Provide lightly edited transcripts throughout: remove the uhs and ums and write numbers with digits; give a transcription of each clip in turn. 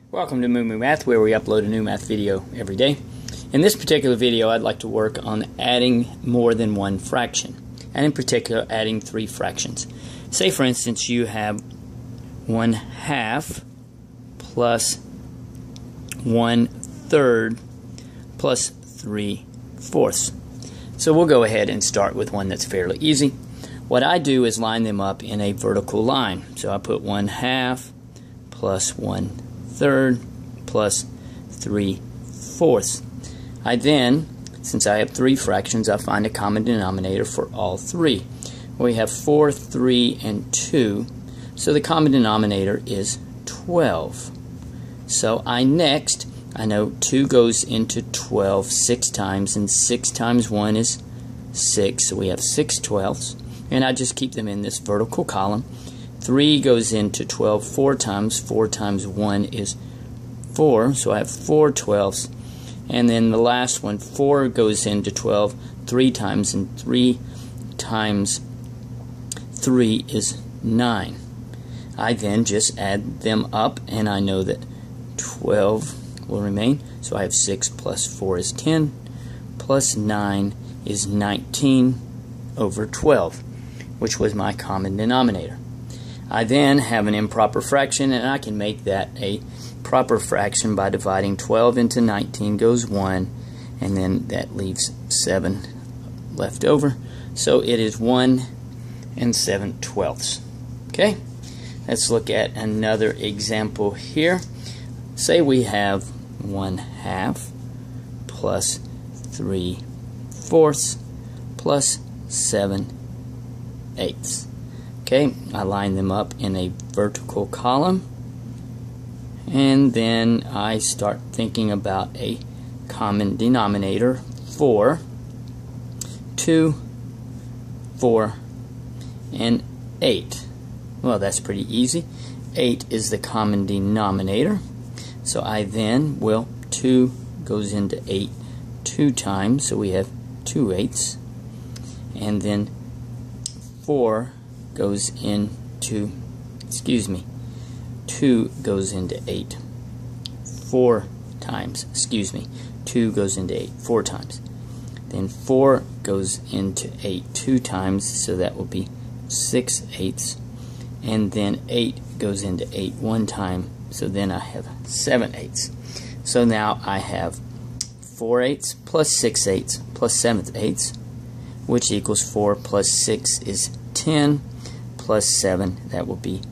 Welcome to MooMooMath, where we upload a new math video every day. In this particular video, I'd like to work on adding more than one fraction, and in particular, adding three fractions. Say, for instance, you have 1/2 plus 1/3 plus 3/4. So we'll go ahead and start with one that's fairly easy. What I do is line them up in a vertical line. So I put 1/2 plus 1/3 plus 3/4. I then, since I have three fractions, I find a common denominator for all three. We have 4, 3, and 2, so the common denominator is 12. So I know 2 goes into 12 6 times, and 6 times 1 is 6, so we have 6/12, and I just keep them in this vertical column. 3 goes into 12 4 times. 4 times 1 is 4, so I have 4/12. And then the last one, 4 goes into 12 3 times, and 3 times 3 is 9. I then just add them up, and I know that 12 will remain. So I have 6 plus 4 is 10, plus 9 is 19 over 12, which was my common denominator. I then have an improper fraction, and I can make that a proper fraction by dividing 12 into 19 goes 1, and then that leaves 7 left over. So it is 1 7/12. Okay, let's look at another example here. Say we have 1/2 plus 3/4 plus 7/8. Okay, I line them up in a vertical column, and then I start thinking about a common denominator for 2, 4, and 8. Well, that's pretty easy. 8 is the common denominator, so I then 2 goes into 8 2 times, so we have 2/8, and then 4 goes into, 2 goes into 8 4 times, 2 goes into 8 4 times. Then 4 goes into 8 2 times, so that will be 6/8, and then 8 goes into 8 1 time, so then I have 7/8. So now I have 4/8 plus 6/8 plus 7/8, which equals 4 plus 6 is 10, plus 7, that will be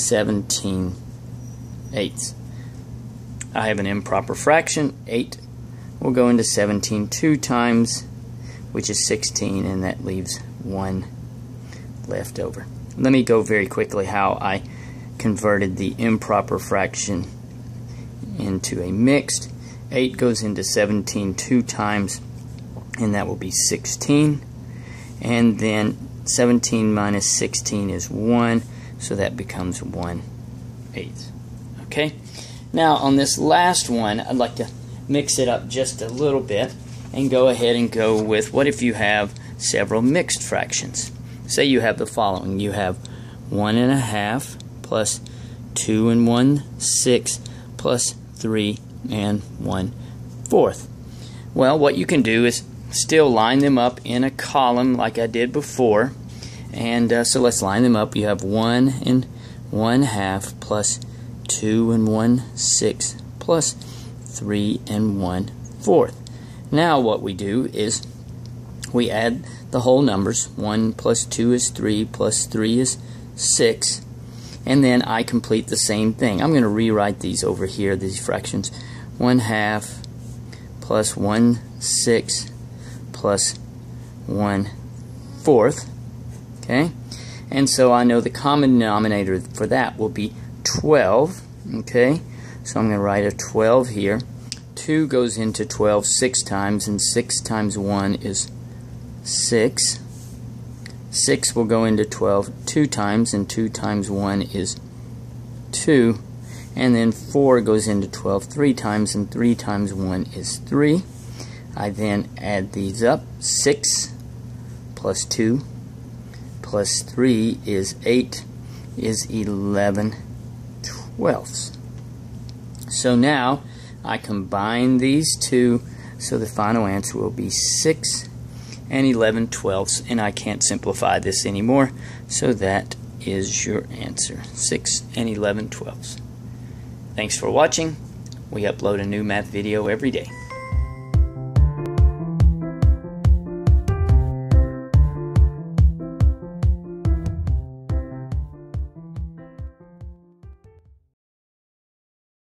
17/8. I have an improper fraction. 8 will go into 17 2 times, which is 16, and that leaves 1 left over. Let me go very quickly how I converted the improper fraction into a mixed. 8 goes into 17 2 times, and that will be 16, and then 17 minus 16 is 1, so that becomes 1/8. Okay, now on this last one, I'd like to mix it up just a little bit and go ahead and go with, what if you have several mixed fractions? Say you have the following. You have 1/2 plus 2 1/6 plus 3 1/4. Well, what you can do is still line them up in a column like I did before, and so let's line them up. You have 1 1/2 plus 2 1/6 plus 3 1/4. Now what we do is we add the whole numbers. 1 plus 2 is 3 plus 3 is 6, and then I complete the same thing. I'm going to rewrite these over here, these fractions. 1/2 plus 1/6 plus 1/4. Okay, and so I know the common denominator for that will be 12. Okay, so I'm going to write a 12 here. 2 goes into 12 6 times, and 6 times 1 is 6. 6 will go into 12 2 times, and 2 times 1 is 2. And then 4 goes into 12 3 times, and 3 times 1 is 3. I then add these up. 6 plus 2 plus 3 is 8 is 11/12. So now I combine these two, so the final answer will be 6 and 11/12, and I can't simplify this anymore, so that is your answer, 6 and 11/12. Thanks for watching. We upload a new math video every day.